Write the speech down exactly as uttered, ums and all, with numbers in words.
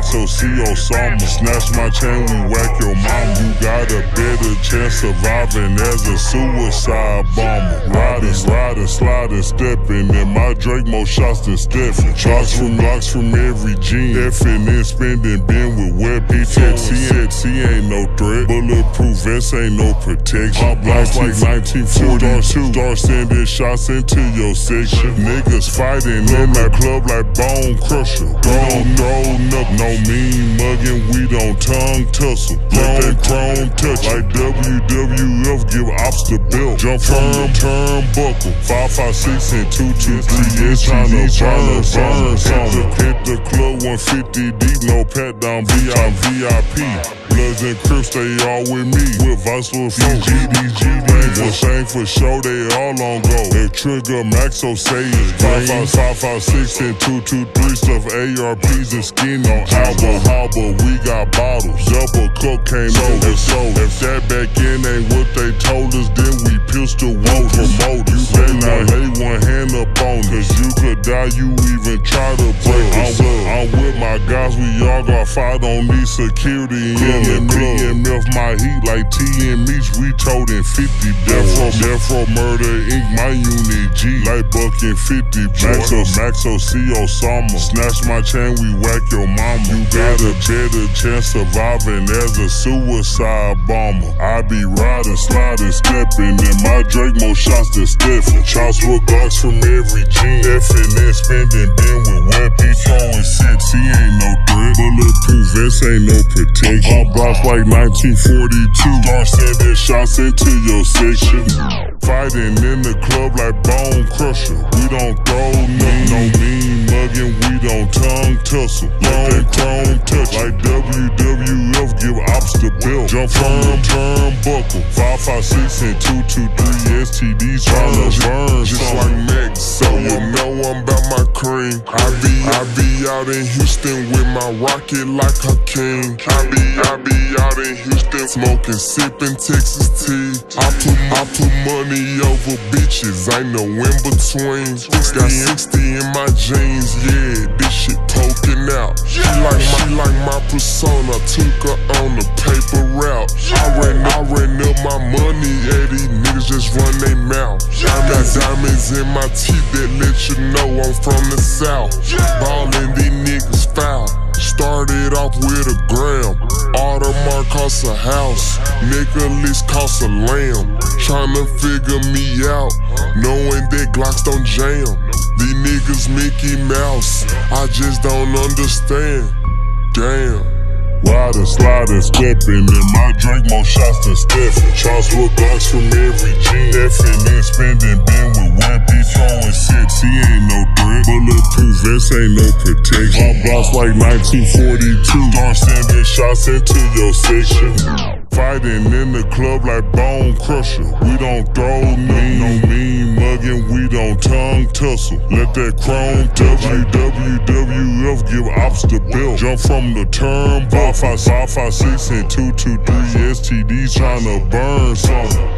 Maxo Kream. Snatch my chain, we whack your mama. You got a better chance surviving as a suicide bomber. Riding, sliding, sliding, stepping, and my Drake more shots than Stephen. Shots from blocks from every gene. Effing and spending, been with weapons. He ain't no threat. Bulletproof vest ain't no protection. My blocks like nineteen forty-two. Start sending shots into your section. Niggas fighting in the club like Bonecrusher. We don't throw nothing, no mean mugging. We don't tongue tussle. Let that chrome touch like W W F. Give ops the belt. Jump from turnbuckle. Five five six and two two three. It's tryna burn, burn something. Hit the club one fifty deep. No pat down V I P. Bloods and Crips, they all with me. With Vice with G D G D. For shame for show, they all on go. If trigger Maxo say it's green. five five five six and two two three. Stuff A R Ps and skin on Alba Harbor. We got bottles. Double cook came over. So if that back in ain't what they told us, then we pistol won't promote. You better not lay one hand up on, cause you could die, you even try to break. I'm with, I'm with my guys, we all got fight on these security in the club. E M F my heat like T and Meach, we told in fifty. Death row, death row murder ink, my unit G like buck and fifty. Maxo, Maxo Kream. Snatch my chain, we whack your mama. You got a better chance surviving as a suicide bomber. I be riding, sliding, stepping, and my Drake more shots than Stephen. Shots with Glocks from every gene. Effing and spending, been with weapons. Throwing sets, he ain't no threat. Bulletproof vest ain't no protection. My blocks like nineteen forty-two. Start sending shots into your section. Fighting in the club like Bonecrusher. We don't throw nothing, no mean mugging. We don't tongue tussle. Let that chrome touch like W W F. Give ops the belt. Jump from the turnbuckle. five five six and two two three. S T Ds tryna burn just like Max. So you know I'm about my cream. I be, I be out in Houston with my rocket like a king. I be, I be out in Houston smoking, sipping Texas tea. I put, I put money over bitches, ain't no in between. Got sixty in my jeans, yeah, this shit poking out. She like my, she like my persona, took her on the paper route. I ran, I ran up my money, yeah, these niggas just run they mouth. I got diamonds in my teeth that let you know I'm from the south. Ballin', these niggas foul. Started off with a gram. Audemars cost a house. Nicholas cost a lamb. Tryna figure me out, knowing that Glocks don't jam. These niggas Mickey Mouse, I just don't understand. Damn. Riding, sliding, stepping, and my Drake more shots than Stephen. Shots with Glocks from every gene. Effing and spending, been with weapons. Throwing sets, he ain't no threat. Bulletproof vest ain't no protection. My blocks like nineteen forty-two. Start sending shots into your section. Fighting in the club like Bonecrusher. We don't throw nothing, no mean mugging. We don't tongue tussle. Let that chrome touch like W W F. Give ops the belt. Jump from the turnbuckle. five five six and two two three. S T Ds tryna burn something.